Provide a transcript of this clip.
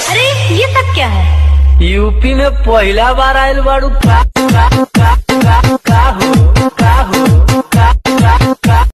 अरे ये सब क्या है? यूपी में पहला बार आयल बाड़ू का